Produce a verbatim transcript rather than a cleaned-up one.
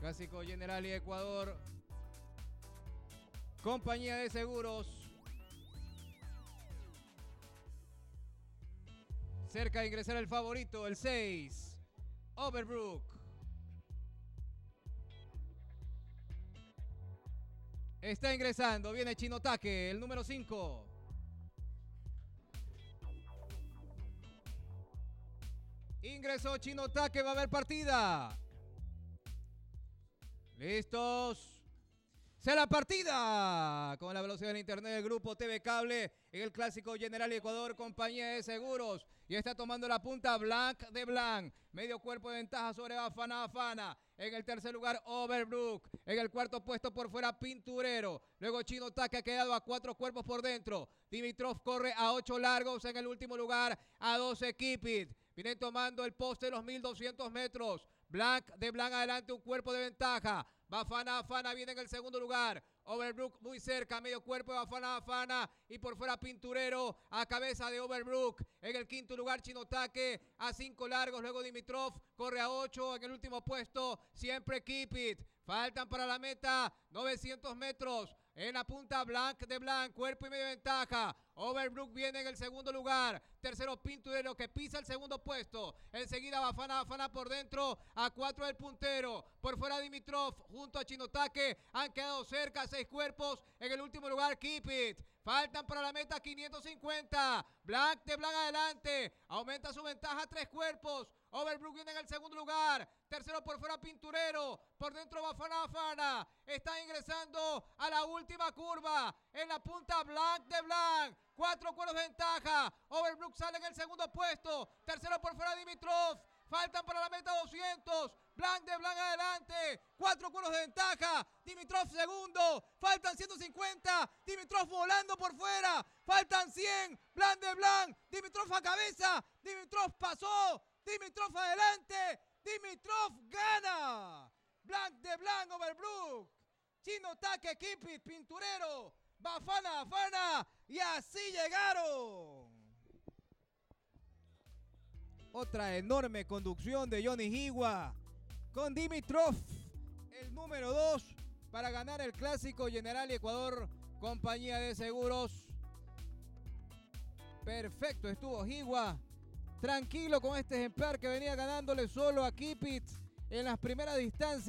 Clásico Generali Ecuador. Compañía de Seguros. Cerca de ingresar el favorito, el seis. Overbrook. Está ingresando, viene Chinotaque, el número cinco. Ingresó Chinotaque, va a haber partida. Listos. ¡Se la partida! Con la velocidad del internet del grupo T V Cable en el Clásico Generali Ecuador, compañía de seguros. Y está tomando la punta Blanc de Blanc. Medio cuerpo de ventaja sobre Bafana Bafana. En el tercer lugar, Overbrook. En el cuarto puesto por fuera, Pinturero. Luego Chinotaque ha quedado a cuatro cuerpos por dentro. Dimitrov corre a ocho largos. En el último lugar, a doce Keep It. Vienen tomando el poste de los mil doscientos metros. Blanc de Blanc adelante, un cuerpo de ventaja. Bafana Bafana viene en el segundo lugar. Overbrook muy cerca, medio cuerpo de Bafana Bafana. Y por fuera Pinturero a cabeza de Overbrook. En el quinto lugar Chinotaque a cinco largos. Luego Dimitrov corre a ocho. En el último puesto siempre Keep It. Faltan para la meta novecientos metros. En la punta Blanc de Blanc, cuerpo y medio ventaja. Overbrook viene en el segundo lugar. Tercero Pinturero que pisa el segundo puesto. Enseguida Bafana Bafana por dentro a cuatro del puntero. Por fuera Dimitrov junto a Chinotaque. Han quedado cerca seis cuerpos. En el último lugar Keep It. Faltan para la meta quinientos cincuenta. Blanc de Blanc adelante. Aumenta su ventaja a tres cuerpos. Overbrook viene en el segundo lugar. Tercero por fuera Pinturero. Por dentro Bafana Bafana. Está ingresando a la última curva. En la punta Blanc de Blanc. Cuatro cuerpos de ventaja. Overbrook sale en el segundo puesto. Tercero por fuera Dimitrov. Faltan para la meta doscientos. Blanc de Blanc adelante. Cuatro cuerpos de ventaja. Dimitrov segundo. Faltan ciento cincuenta. Dimitrov volando por fuera. Faltan cien. Blanc de Blanc. Dimitrov a cabeza. Dimitrov pasó. Dimitrov adelante. Dimitrov gana. Blanc de Blanc, Overbrook. Chinotaque, Keep It, Pinturero. Bafana Bafana. Y así llegaron. Otra enorme conducción de Johnny Higuá con Dimitrov, el número dos, para ganar el Clásico Generali Ecuador, compañía de seguros. Perfecto, estuvo Higuá. Tranquilo con este ejemplar que venía ganándole solo a Keep It en las primeras distancias.